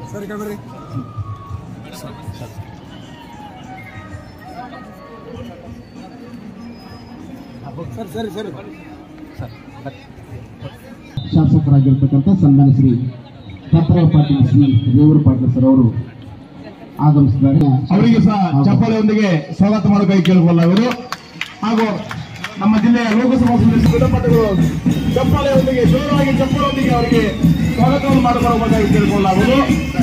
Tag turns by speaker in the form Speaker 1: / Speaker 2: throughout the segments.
Speaker 1: ಸರಿ ಕಬರಿ ಸರಿ ಸರಿ
Speaker 2: ಶಾಸಕರಾಗಿರ್ತಕ್ಕಂಥ ಸನ್ಮಾನ್ಯ ಶ್ರೀ ಪತ್ರ ಪಾಟೀಲ್ ಶ್ರೀ ರೇವೂರು ಪಾಟೀಲ್ ಸರ್ ಅವರು ಆಗಮಿಸಿದ್ದಾರೆ.
Speaker 3: ಅವರಿಗೆ ಸಹ ಚಪ್ಪಾಳೆಯೊಂದಿಗೆ ಸ್ವಾಗತ ಮಾಡೋಕೆ ಕೇಳಿಕೊಳ್ಳಲಾಗುವುದು. ಹಾಗೂ ನಮ್ಮ ಜಿಲ್ಲೆಯ ಲೋಕಸಭಾ ಸದಸ್ಯ ವಿಧಾನಸಭೆಗಳು ಚಪ್ಪಾಳೆಯೊಂದಿಗೆ ಜೋರಾಗಿ ಚಪ್ಪಾಳೆಯೊಂದಿಗೆ ಅವರಿಗೆ ಸ್ವಾಗತವನ್ನು ಮಾಡಿಕೊಳ್ಳಬೇಕಾಗಿ ಕೇಳಿಕೊಳ್ಳಲಾಗುವುದು.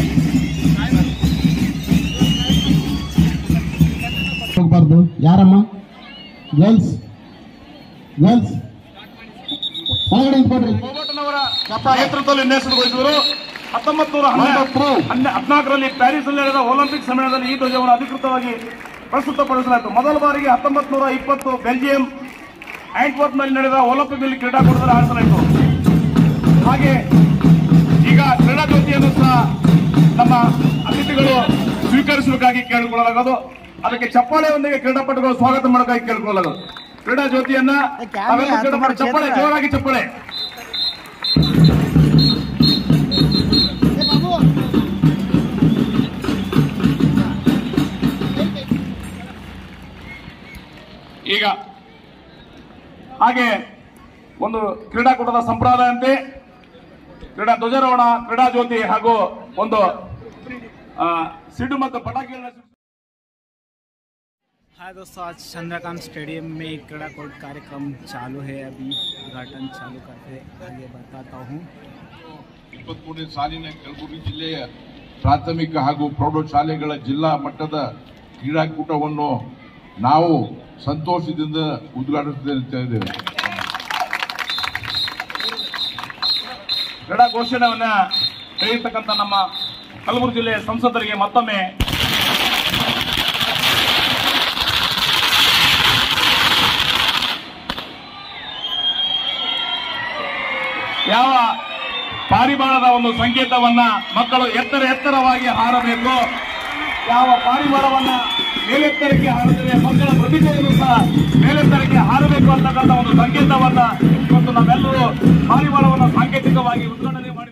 Speaker 2: ಹೋಗಬಾರ್ದು. ಯಾರಮ್ಮ? ಗರ್ಲ್ಸ್ ಗರ್ಲ್ಸ್ ಒಳಗಡೆ ನಿಂತ್ಕೊಡ್ರಿ.
Speaker 3: ಬೋಬಟ್ಟನವರ ನೇತೃತ್ವದಲ್ಲಿ ನೇಸರಗೊಳಿಸಿದರು. 1914ರಲ್ಲಿ ಪ್ಯಾರಿಸ್ ನಲ್ಲಿ ನಡೆದ ಒಲಿಂಪಿಕ್ ಸಮ್ಮೇಳನದಲ್ಲಿ ಈ ಧ್ವಜವನ್ನು ಅಧಿಕೃತವಾಗಿ ಪ್ರಸ್ತುತಪಡಿಸಲಾಯಿತು. ಮೊದಲ ಬಾರಿಗೆ 1920 ಬೆಲ್ಜಿಯಂ ಆಂಟ್ವರ್ಪ್ ನಲ್ಲಿ ನಡೆದ ಒಲಿಂಪಿಕ್ ನಲ್ಲಿ ಕ್ರೀಡಾಕೂಟದಲ್ಲಿ ಆಡಿಸಲಾಯಿತು. ಹಾಗೆ ಈಗ ಕ್ರೀಡಾ ಜ್ಯೋತಿಯನ್ನು ಸಹ ನಮ್ಮ ಅತಿಥಿಗಳು ಸ್ವೀಕರಿಸಬೇಕಾಗಿ ಕೇಳಿಕೊಳ್ಳಲಾಗುವುದು. ಅದಕ್ಕೆ ಚಪ್ಪಾಳೆಯೊಂದಿಗೆ ಕ್ರೀಡಾಪಟುಗಳು ಸ್ವಾಗತ ಮಾಡೋಕ್ಕಾಗಿ ಕೇಳಿಕೊಳ್ಳಲಾಗುವುದು. ಕ್ರೀಡಾ ಜ್ಯೋತಿಯನ್ನ ಚಪ್ಪಾಳೆ ಜೋರಾಗಿ ಚಪ್ಪಾಳೆ. ಈಗ ಹಾಗೆ ಒಂದು ಕ್ರೀಡಾಕೂಟದ ಸಂಪ್ರದಾಯಂತೆ ಕ್ರೀಡಾ ಧ್ವಜಾರೋಹಣ, ಕ್ರೀಡಾ ಜ್ಯೋತಿ ಹಾಗೂ ಒಂದು ಸಿಡು ಮತ್ತು ಪಟಾಕಿಗಳನ್ನ.
Speaker 4: हाय दोस्तों, आज चंद्रकांत स्टेडियम में एक क्रीड़ा कोर्ट कार्यक्रम चालू है. अभी उद्घाटन चालू करके आगे बताता हूँ.
Speaker 5: 23ನೇ ಸಾಲಿನ ಕಲಬುರಗಿ ಜಿಲ್ಲೆಯ ಪ್ರಾಥಮಿಕ ಹಾಗೂ ಪ್ರೌಢಶಾಲೆಗಳ ಜಿಲ್ಲಾ ಮಟ್ಟದ ಕ್ರೀಡಾಕೂಟವನ್ನು ನಾವು ಸಂತೋಷದಿಂದ ಉದ್ಘಾಟಿಸುತ್ತಿದ್ದೇವೆ.
Speaker 3: ಕ್ರೀಡಾ ಘೋಷಣೆಯನ್ನ ಹೇಳಿರ್ತಕ್ಕಂಥ ನಮ್ಮ ಕಲಬುರಗಿ ಜಿಲ್ಲೆಯ ಸಂಸದರಿಗೆ ಮತ್ತೊಮ್ಮೆ ಯಾವ ಪಾರಿವಾಳದ ಒಂದು ಸಂಕೇತವನ್ನ ಮಕ್ಕಳು ಎತ್ತರವಾಗಿ ಹಾರಬೇಕು, ಯಾವ ಪಾರಿವಾಳವನ್ನ ಮೇಲೆತ್ತರಕ್ಕೆ ಹಾರಿದರೆ ಮಕ್ಕಳ ಪ್ರತಿಭೆಯನ್ನು ಸಹ ಮೇಲೆತ್ತರಕ್ಕೆ ಹಾರಬೇಕು ಅಂತಕ್ಕಂಥ ಒಂದು ಸಂಕೇತವನ್ನ ಇವತ್ತು ನಾವೆಲ್ಲರೂ ಪಾರಿವಾಳವನ್ನು ಸಾಂಕೇತಿಕವಾಗಿ ಉದ್ಘಾಟನೆ ಮಾಡಿ